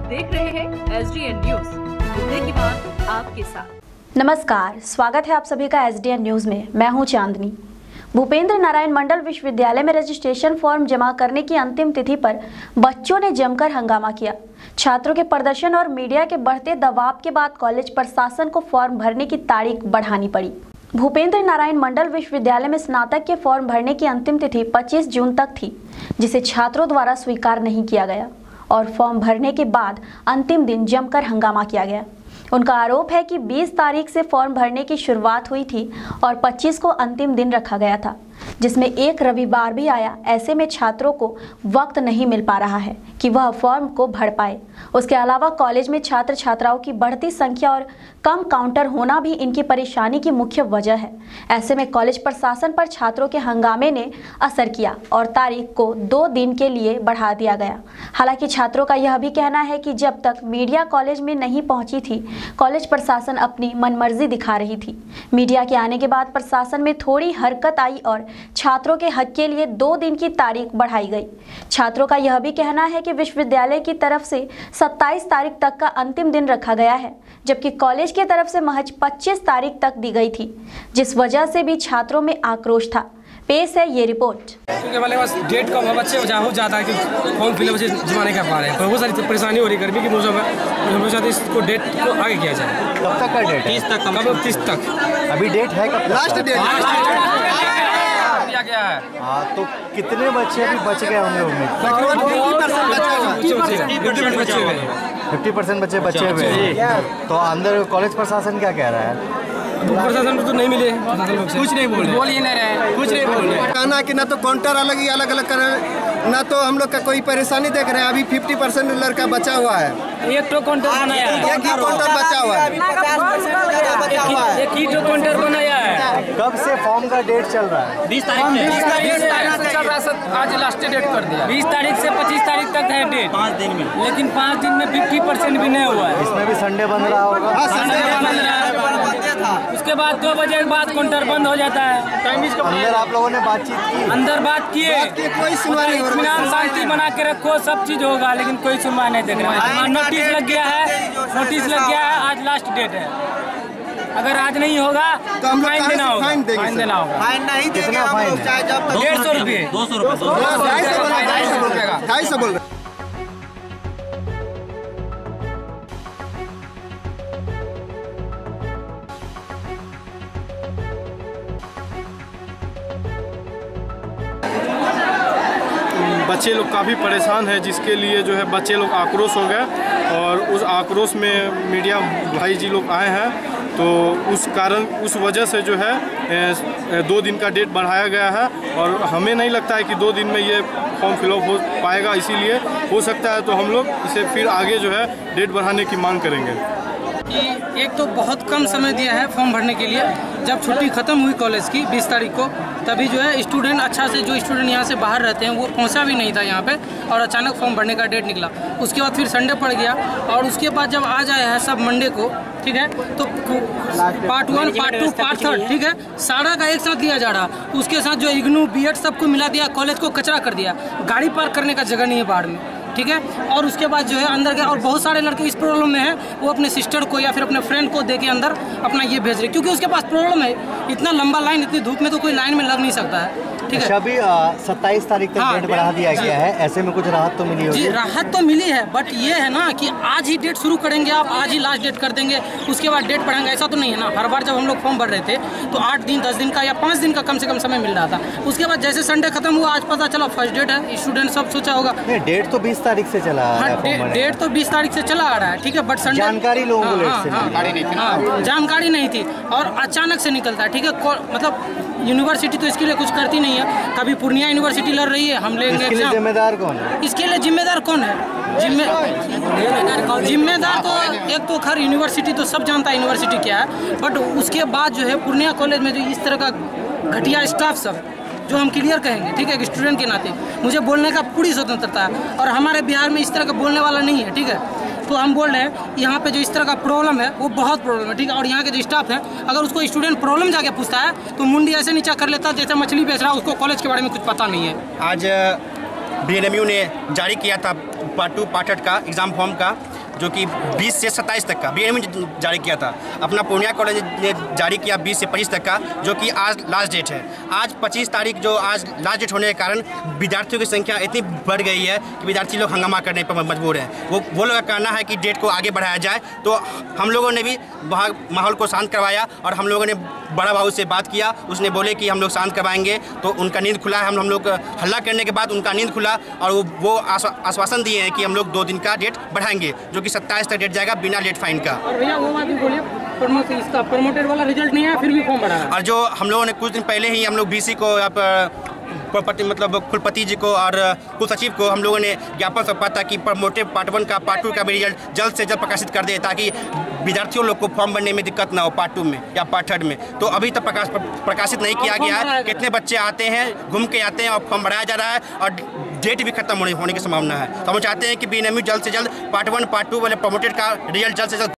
देख रहे हैं SDN न्यूज, मुद्दे की बात आपके साथ। नमस्कार, स्वागत है आप सभी का SDN न्यूज में। मैं हूं चांदनी। भूपेंद्र नारायण मंडल विश्वविद्यालय में रजिस्ट्रेशन फॉर्म जमा करने की अंतिम तिथि पर बच्चों ने जमकर हंगामा किया। छात्रों के प्रदर्शन और मीडिया के बढ़ते दबाव के बाद कॉलेज प्रशासन को फॉर्म भरने की तारीख बढ़ानी पड़ी। भूपेंद्र नारायण मंडल विश्वविद्यालय में स्नातक के फॉर्म भरने की अंतिम तिथि 25 जून तक थी, जिसे छात्रों द्वारा स्वीकार नहीं किया गया और फॉर्म भरने के बाद अंतिम दिन जमकर हंगामा किया गया। उनका आरोप है कि 20 तारीख से फॉर्म भरने की शुरुआत हुई थी और 25 को अंतिम दिन रखा गया था, जिसमें एक रविवार भी आया। ऐसे में छात्रों को वक्त नहीं मिल पा रहा है कि वह फॉर्म को भर पाए। उसके अलावा कॉलेज में छात्र छात्राओं की बढ़ती संख्या और कम काउंटर होना भी इनकी परेशानी की मुख्य वजह है। ऐसे में कॉलेज प्रशासन पर छात्रों के हंगामे ने असर किया और तारीख को 2 दिन के लिए बढ़ा दिया गया। हालांकि छात्रों का यह भी कहना है कि जब तक मीडिया कॉलेज में नहीं पहुंची थी, कॉलेज प्रशासन अपनी मनमर्जी दिखा रही थी। मीडिया के आने के बाद प्रशासन में थोड़ी हरकत आई और छात्रों के हक के लिए 2 दिन की तारीख बढ़ाई गई। छात्रों का यह भी कहना है कि विश्वविद्यालय की तरफ से 27 तारीख तक का अंतिम दिन रखा गया है, जबकि कॉलेज की तरफ से महज 25 तारीख तक दी गई थी, जिस वजह से भी छात्रों में आक्रोश था। पेश है ये रिपोर्ट। हमारे पास डेट कम है, बच्चे हो जाता है कि फॉर्म फिलअप जमा नहीं कर पा रहे हैं, बहुत सारी परेशानी हो रही है गर्मी की मौसम है। हम चाहते हैं इसको डेट को आगे किया जाए। कब तक का डेट? 30 तक। कब? 30 तक। अभी डेट है कब? लास्ट डेट दिया गया है। हाँ, तो कितने बच्चे अभी बच गए होंगे? उम्मीद 50% बच्चे बचे हुए हैं। तो अंदर कॉलेज प्रशासन क्या कह रहा है? प्रशासन तो नहीं मिले, कुछ नहीं बोल ही नहीं रहे, कुछ नहीं बोल रहे। कहना कि ना तो काउंटर अलग अलग कर रहे हैं, ना तो हम लोग का कोई परेशानी देख रहे हैं। अभी 50% लड़का बचा हुआ है। एक तो काउंटर बनाया है, एक ही काउंटर बचा हुआ है। एक ही तो काउंटर बनाया है। कब से फॉर्म का डेट चल रहा है? 20 तारीख से चल रहा है। आज लास्ट डेट कर दिया। 20 तारीख से 25 तारीख तक है डेट, 5 दिन में। लेकिन 5 दिन में 50% भी नहीं हुआ है। इसमें भी संडे बंद रहा होगा। उसके बाद 2 बजे के बाद काउंटर बंद हो जाता है। अंदर आप लोगों ने बातचीत की? अंदर बात किए, कोई सुनवाई नहीं हो रही है। शांति बना के रखो, सब चीज होगा, लेकिन कोई सुनवाई नहीं देख रहा है। नोटिस लग गया है, आज लास्ट डेट है। अगर आज नहीं होगा तो हम फाइन देना होगा। फाइन नहीं कितना फाइन? 150 रुपये, 200 रुपये, 250 बोल रहे। बच्चे लोग काफ़ी परेशान हैं, जिसके लिए जो है बच्चे लोग आक्रोश हो गए और उस आक्रोश में मीडिया भाई जी लोग आए हैं। तो उस वजह से जो है 2 दिन का डेट बढ़ाया गया है और हमें नहीं लगता है कि 2 दिन में ये फॉर्म फिलअप हो पाएगा। इसीलिए हो सकता है तो हम लोग इसे फिर आगे जो है डेट बढ़ाने की मांग करेंगे। कि एक तो बहुत कम समय दिया है फॉर्म भरने के लिए। जब छुट्टी ख़त्म हुई कॉलेज की 20 तारीख को, तभी जो है स्टूडेंट अच्छा से जो स्टूडेंट यहाँ से बाहर रहते हैं वो पहुँचा भी नहीं था यहाँ पे, और अचानक फॉर्म भरने का डेट निकला। उसके बाद फिर संडे पड़ गया और उसके बाद जब आज आया है सब मंडे को, ठीक है, तो पार्ट 1, पार्ट 2, पार्ट 3, ठीक है, सारा का एक साथ दिया जा रहा। उसके साथ जो इग्नू बीएड सबको मिला दिया, कॉलेज को कचरा कर दिया। गाड़ी पार्क करने का जगह नहीं है बाहर में, ठीक है। और उसके बाद जो है अंदर गया और बहुत सारे लड़के इस प्रॉब्लम में हैं, वो अपने सिस्टर को या फिर अपने फ्रेंड को दे के अंदर अपना ये भेज रहे, क्योंकि उसके पास प्रॉब्लम है। इतना लंबा लाइन, इतनी धूप में तो कोई लाइन में लग नहीं सकता है, ठीक है। अभी 27 तारीख तक डेट बढ़ा दिया गया है। ऐसे में कुछ राहत तो मिली होगी? जी, राहत तो मिली है, बट ये है ना कि आज ही डेट शुरू करेंगे आप, आज ही लास्ट डेट कर देंगे, उसके बाद डेट बढ़ाएंगे, ऐसा तो नहीं है ना। हर बार जब हम लोग फॉर्म भर रहे थे तो 8 दिन, 10 दिन का या 5 दिन का कम से कम समय मिल रहा था। उसके बाद जैसे संडे खत्म हुआ, आज पता चला फर्स्ट डेट है, स्टूडेंट सब सोचा होगा। डेट तो 20 तारीख से चला आ रहा है। डेट तो 20 तारीख से चला आ रहा है, ठीक है, बट संडे जानकारी लोगों को जानकारी नहीं थी और अचानक से निकलता है, ठीक है। मतलब यूनिवर्सिटी तो इसके लिए कुछ करती नहीं है। कभी पूर्णिया यूनिवर्सिटी लड़ रही है, हम लेंगे एग्जाम। जिम्मेदार कौन है इसके लिए? जिम्मेदार कौन है? जिम्मेदार तो एक तो खैर यूनिवर्सिटी तो सब जानता है यूनिवर्सिटी क्या है, बट उसके बाद जो है पूर्णिया कॉलेज में जो इस तरह का घटिया स्टाफ सब, जो हम क्लियर कहेंगे, ठीक है, एक स्टूडेंट के नाते मुझे बोलने का पूरी स्वतंत्रता है और हमारे बिहार में इस तरह का बोलने वाला नहीं है, ठीक है। तो हम बोल रहे हैं यहाँ पे जो इस तरह का प्रॉब्लम है वो बहुत प्रॉब्लम है, ठीक है। और यहाँ के जो स्टाफ है, अगर उसको स्टूडेंट प्रॉब्लम जाके पूछता है तो मुंडी ऐसे नीचा कर लेता है जैसे मछली बेच रहा है, उसको कॉलेज के बारे में कुछ पता नहीं है। आज BNMU ने जारी किया था पार्ट 2 पार्ट 8 का एग्ज़ाम फॉर्म का, जो कि 20 से 27 तक का बीएनएमयू जारी किया था। अपना पूर्णिया कॉलेज ने जारी किया 20 से 25 तक का, जो कि आज लास्ट डेट है। आज 25 तारीख जो आज लास्ट डेट होने के कारण विद्यार्थियों की संख्या इतनी बढ़ गई है कि विद्यार्थी लोग हंगामा करने पर मजबूर हैं। वो लोग का कहना है कि डेट को आगे बढ़ाया जाए। तो हम लोगों ने भी वहाँ माहौल को शांत करवाया और हम लोगों ने बड़ा बाबू से बात किया। उसने बोले कि हम लोग शांत करवाएंगे, तो उनका नींद खुला है। हम लोग हल्ला करने के बाद उनका नींद खुला और वो आश्वासन दिए हैं कि हम लोग 2 दिन का डेट बढ़ाएंगे, जो कि 27 तक डेट जाएगा बिना लेट फाइन का। और भैया वो बात भी बोलिए, इसका प्रमोटेड वाला रिजल्ट नहीं आया फिर भी फॉर्म भरा है। और जो हम लोगों ने कुछ दिन पहले ही हम लोग बीसी को मतलब कुलपति जी को और कुल सचिव को हम लोगों ने ज्ञापन सौंपा था कि प्रमोटेड पार्ट 1 का पार्ट 2 का भी रिजल्ट जल्द से जल्द प्रकाशित कर दे, ताकि विद्यार्थियों लोग को फॉर्म भरने में दिक्कत ना हो पार्ट 2 में या पार्ट 3 में। तो अभी तक प्रकाशित नहीं किया गया है। कितने बच्चे आते हैं, घूम के आते हैं और फॉर्म भराया जा रहा है और डेट भी खत्म होने की संभावना है। तो हम चाहते हैं कि बीएनएमयू जल्द से जल्द पार्ट 1 पार्ट 2 वाले प्रमोटेड का रिजल्ट जल्द से जल्द